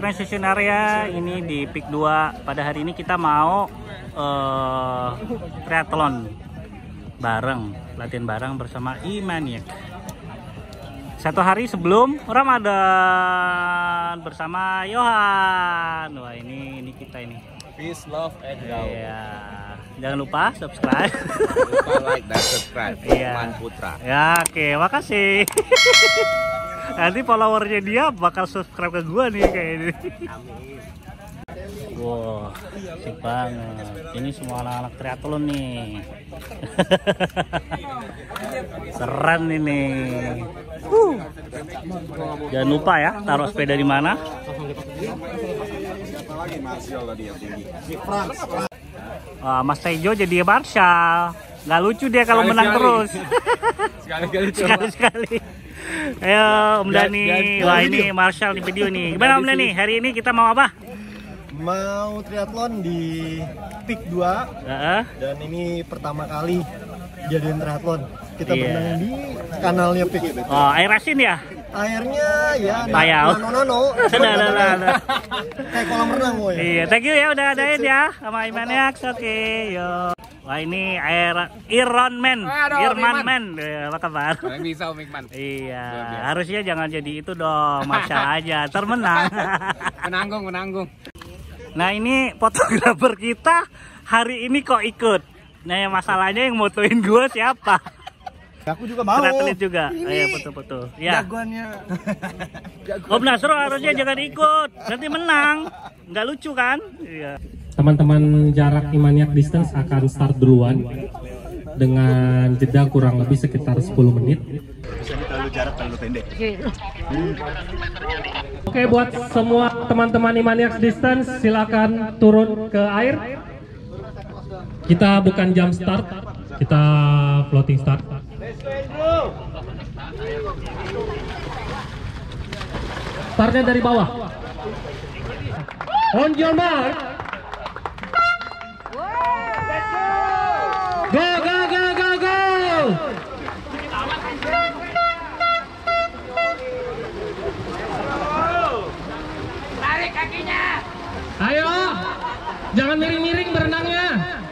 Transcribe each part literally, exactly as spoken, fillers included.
Transition Area ini di Peak dua. Pada hari ini kita mau uh, triathlon bareng, latihan bareng bersama Imaniac. Satu hari sebelum Ramadan bersama Yohan. Wah, ini ini kita ini. Peace, love, and love. Iya. Jangan lupa subscribe. Lupa like dan subscribe. Iya. Man Putra. Ya, oke, makasih. Nanti followernya dia bakal subscribe ke gua nih kayak ini. Amin. Wow, asik banget. Ini semua anak-anak triathlon nih. Keren ini. Uh. Jangan lupa ya, taruh sepeda di mana. Wah, Mas Tejo jadi Marshall. Nggak lucu dia kalau menang terus. Sekali-kali Sekali-sekali. Ayo Om Dani. Wah, ini Marshall di video nih. Gimana Om Dani? Hari ini kita mau apa? Mau triathlon di Peak dua. Uh-uh. Dan ini pertama kali jadiin triathlon. Kita Iya. berenang di kanalnya Peak. Oh, air asin ya? Airnya ya Payau. nano-nano. Sudah, sudah, sudah. Kayak kolam renang woy. Iya, thank you ya udah adain ya sama Imaniac. Oke, yo. Wah, ini air Iron Man, Aduh, Irman Irman. Man. Eh, apa kabar? Yang bisa Om Ikman. Iya, harusnya jangan jadi itu dong, Marshall aja, termenang. Menanggung, menanggung. Nah, ini fotografer kita hari ini kok ikut. Nah, masalahnya yang motoin gua siapa? Aku juga mau. Triatlet juga. Ayo foto-foto. Ya. Jagoannya. Om Nasro harusnya jangan ikut, nanti menang. Nggak lucu kan? Iya. Teman-teman jarak Imaniac distance akan start duluan dengan jeda kurang lebih sekitar sepuluh menit. Terlalu jarak terlalu pendek. Oke, buat semua teman-teman Imaniac distance silakan turun ke air. Kita bukan jam start, kita floating start. Startnya dari bawah. On your mark. Go, go, go, go, go! Tarik kakinya. Ayo, jangan miring-miring berenangnya.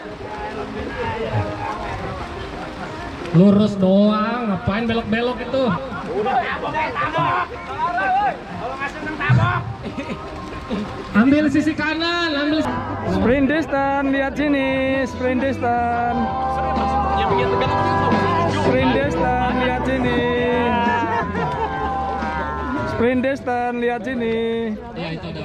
Lurus doang, ngapain belok-belok itu? Tabok, eh, tabok. Kalau nggak seneng tabok. Ambil sisi kanan, ambil. Sprint distance, lihat sini, sprint distance. Sprint distance, lihat sini. Sprint distance, lihat sini. Ya, itu ada.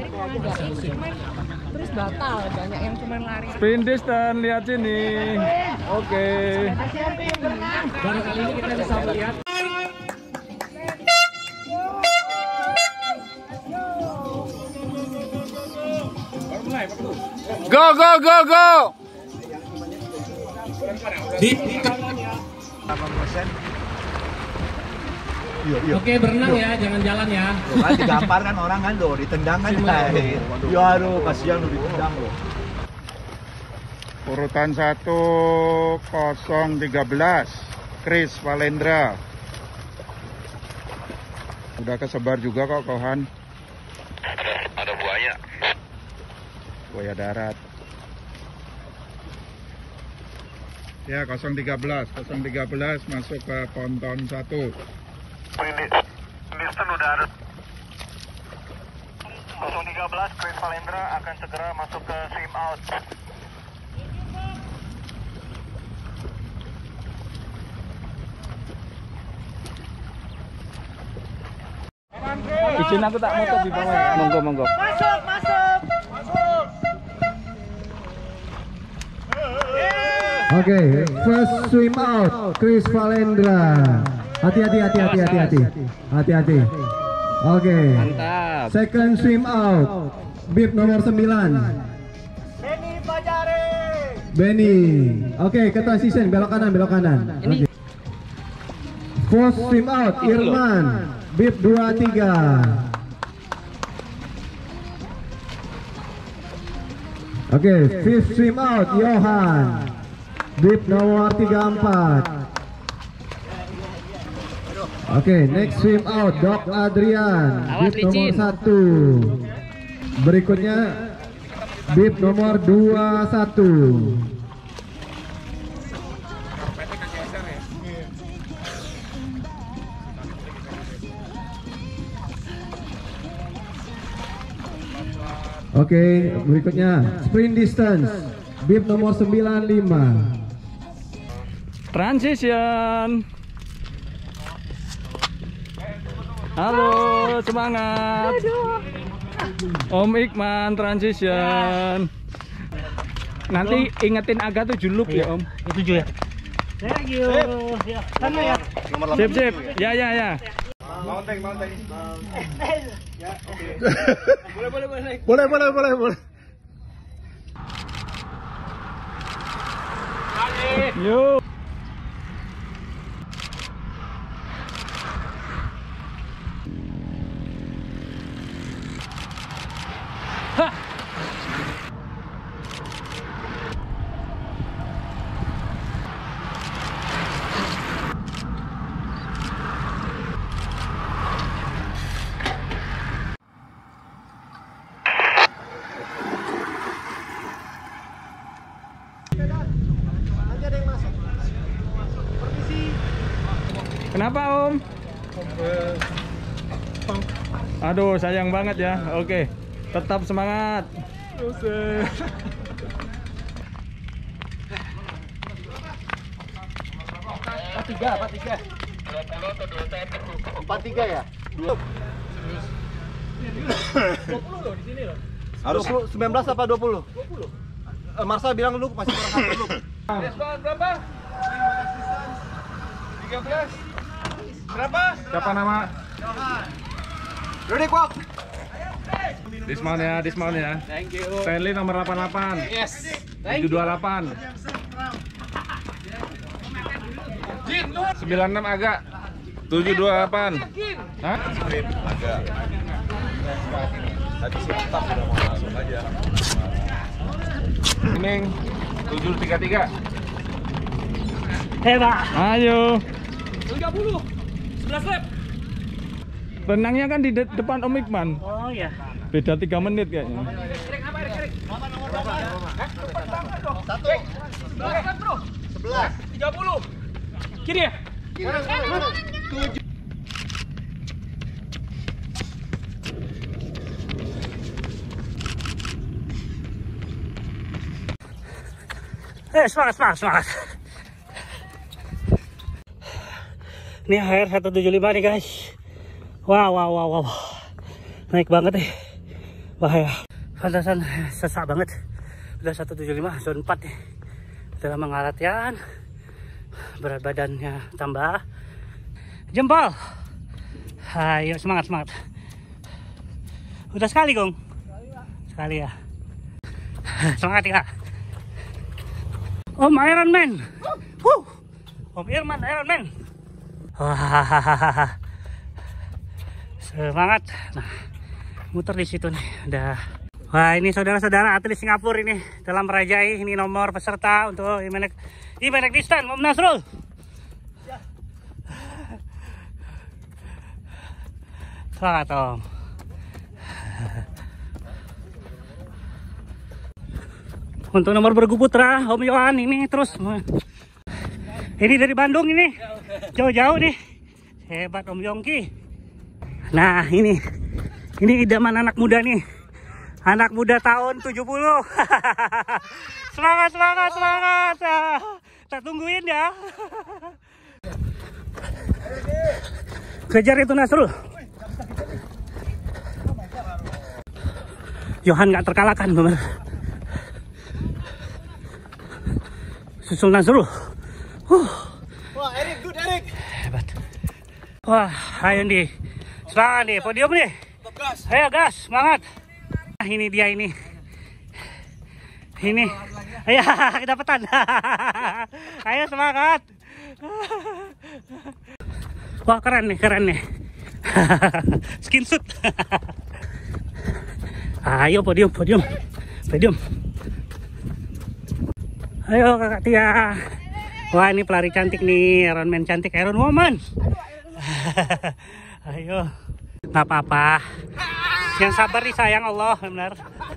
Terus batal, banyak yang cuma lari. Sprint distance, lihat sini. Oke. Baru kali ini kita bisa melihat. Go, go, go, go! Di. Oke, berenang ya, jangan jalan ya. Kan digampar kan orang kan loh, ditendang kan. Ya aduh, kasihan lu ditendang loh. Urutan satu kosong tiga belas Chris Valendra. Udah kesebar juga kok Kohan. Ada, ada buaya. Buaya darat. Ya kosong tiga belas kosong tiga belas masuk ke ponton satu. Ini Houston udah ada. nol tiga belas Chris Valendra akan segera masuk ke swim out. Izin aku tak motor di bawah. Monggo, monggo. Masuk, masuk. Oke, okay, first swim out Chris Valendra. Hati-hati, hati-hati, hati-hati. Hati-hati. Oke. Okay. Mantap. Second swim out bib nomor sembilan. Benny Pajare. Benny. Oke, okay, ke transition belok kanan, belok kanan. Oke. Okay. Fourth swim out Irman bib dua tiga. Oke, okay, fifth swim out Yohan bib nomor tiga empat. Oke, okay, next swim out Doc Adrian bib nomor satu. Berikutnya bib nomor dua puluh satu. Oke, berikutnya sprint distance bib nomor sembilan puluh lima. Transition. Halo, semangat. Om Ikman transition. Nanti ingetin Aga tujuh loop ya Om. Tujuh ya. Thank you. Ya, sana ya. Sip sip. Ya ya ya. Mounting, mounting. Boleh, boleh, boleh naik. Boleh, boleh, boleh, boleh. Yuk. Kenapa Om? Aduh sayang banget ya. Oke, tetap semangat. Empat tiga, empat tiga. Empat tiga ya. Dua puluh loh di sini loh. Harus sembilan belas apa dua puluh? Dua puluh. Marsa bilang dulu pasti kurang satu dulu. Respon berapa? Tiga belas. Berapa? Siapa nama? Ready, Kwak? Dismount ya, dismount ya. Thank you. Stanley nomor delapan puluh delapan. Yes. tujuh dua delapan. sembilan enam agak. tujuh dua delapan. Hah? Agak. Tadi sih tetap sudah mau masuk aja. Ini tujuh tiga tiga. Hebat. Ayo. tiga puluh. sebelas lap. Renangnya kan di de depan Om Ikman. Oh ya. Beda tiga menit kayaknya. Satu. Sebelas, bro. Sebelas. Tiga puluh. Kiri ya? Tujuh. Eh, semangat, semangat, semangat. Ini air seratus tujuh puluh lima nih guys. Wow, wow, wow, wow. Naik banget nih. Bahaya. Pantasan sesak banget. Udah seratus tujuh puluh lima, zone empat nih. Udah lama nggak latihan. Berat badannya tambah. Jempol. Ayo semangat, semangat. Udah sekali, Gong? Sekali ya. Semangat ya. Om Iron Man. Huh. Om Irman Iron Man. Wah. Semangat. Nah, muter di situ nih. Udah. Wah, ini saudara-saudara atlet Singapura ini dalam merajai ini nomor peserta untuk Imanek Imanek Distance Om Nasrul. Semangat Om. Untuk nomor bergu putra Om Yohan ini terus. Ini dari Bandung ini. Jauh-jauh nih. Hebat Om Yongki. Nah, ini. Ini idaman anak muda nih. Anak muda tahun tujuh puluh. Semangat, semangat, semangat. Kita tungguin ya. Kejar itu Nasrul. Yohan nggak terkalahkan, bener. Susul Nasrul. Huh. Wah, Erik, good Erik. Hebat. Wah, ayo nih. Semangat nih, podium nih. Ayo gas, semangat. Nah, ini dia ini. Ini. Ayo, kedapetan. Ayo semangat. Wah, keren nih, keren nih. Skin suit. Ayo podium, podium. Podium. Ayo Kakak Tia. Wah, ini pelari cantik nih, Iron Man cantik, Iron Woman. Ayo. Nggak apa-apa. Yang sabar nih sayang, Allah benar.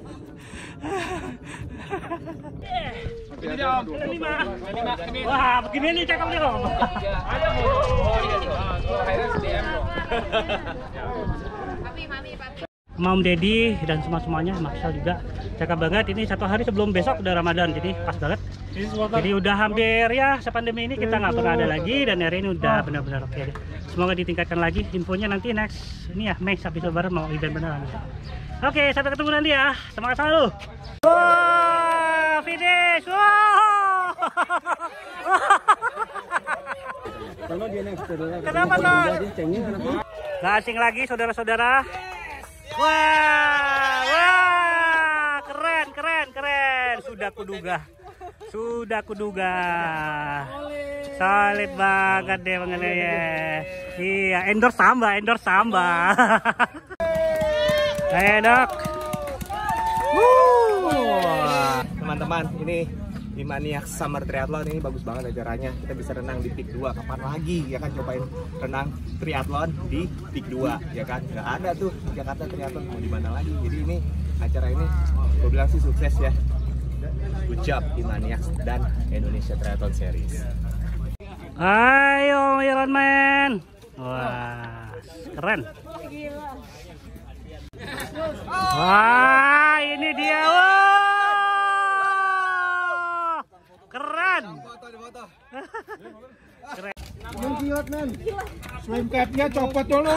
Wah, begini nih cakepnya Om. Mam Deddy dan semua-semuanya, Marshall juga cakep banget. Ini satu hari sebelum besok udah Ramadan, jadi pas banget. Jadi udah hampir ya sepandemi ini kita nggak pernah ada lagi, dan hari ini udah benar-benar oke. Okay. Semoga ditingkatkan lagi. Infonya nanti next ini ya Mei habis lebaran mau event beneran. Oke, okay, sampai ketemu nanti ya. Semangat selalu. Wow, finish. Wow. Kenapa tuh? Gak asing lagi saudara-saudara. Wah, wah, keren, keren, keren. Sudah kuduga, sudah kuduga. Solid banget deh mengenai ya. Iya, endorse tambah, endorse tambah. Enak. Teman-teman, ini Imaniak Summer Triathlon ini bagus banget acaranya. Kita bisa renang di Peak dua. Kapan lagi ya kan cobain renang triathlon di Peak dua ya kan? Nggak ada tuh Jakarta triathlon, mau di mana lagi. Jadi ini acara ini gue bilang sih sukses ya. Good job Imaniak dan Indonesia Triathlon Series. Ayo Iron Man. Wah, keren. Wah, ini dia. Wah. Keren. Keren. Gila men. Swim cap-nya copot dulu.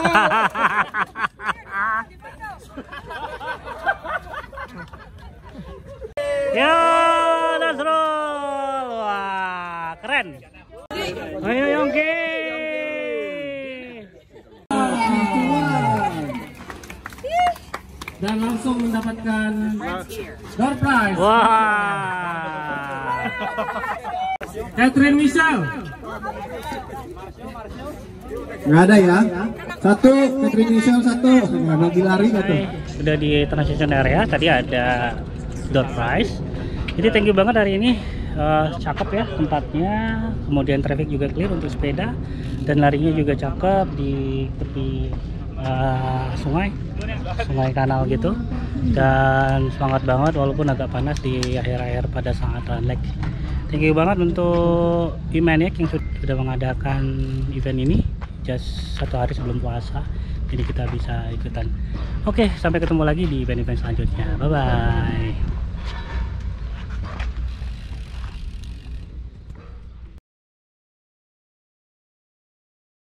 Yo, Nasrul. Wah, keren. Ayo Yongki. Dan langsung mendapatkan door prize. Wah. Catherine Michelle. Nggak ada ya? Satu, Catherine Michelle satu. Nggak bagi lari gitu. Sudah di transition area, tadi ada door prize. Jadi thank you banget hari ini. Uh, cakep ya tempatnya, kemudian traffic juga clear untuk sepeda, dan larinya juga cakep di tepi uh, sungai, sungai kanal gitu. Dan semangat banget walaupun agak panas di akhir-akhir pada saat run leg. Thank you banget untuk Imaniak yang sudah mengadakan event ini just satu hari sebelum puasa, jadi kita bisa ikutan. Oke, sampai ketemu lagi di event-event selanjutnya. Bye bye.